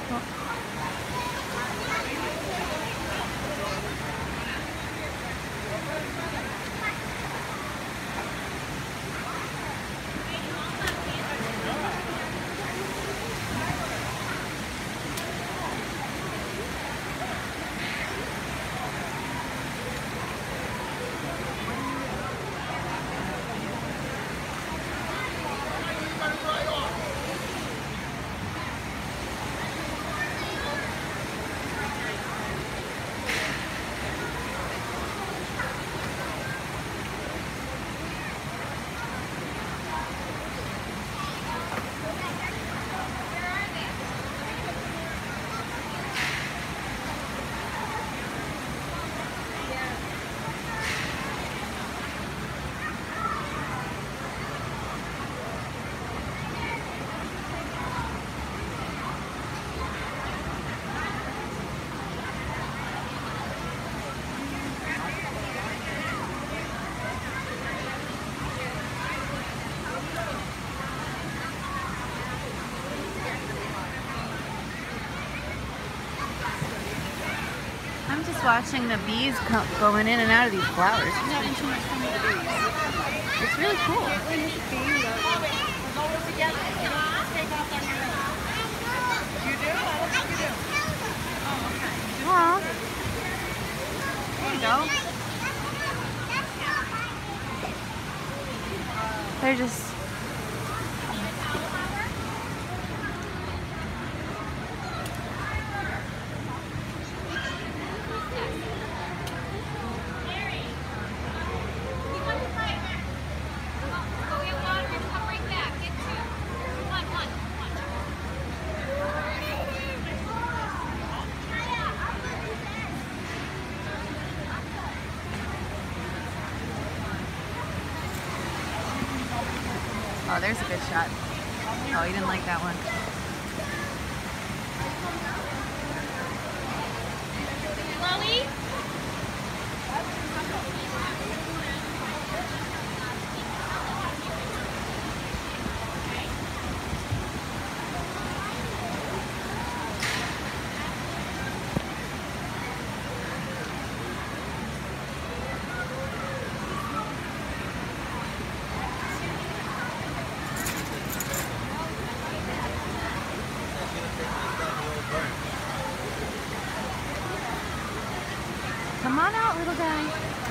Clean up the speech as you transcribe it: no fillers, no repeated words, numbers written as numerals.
I'm just watching the bees going in and out of these flowers. I'm having too much fun with the bees. It's really cool. You do? I don't think you do. Oh, okay. Aw. There you go. They're just... Oh, there's a good shot. Oh, he didn't like that one. Chloe? Come on out, little guy.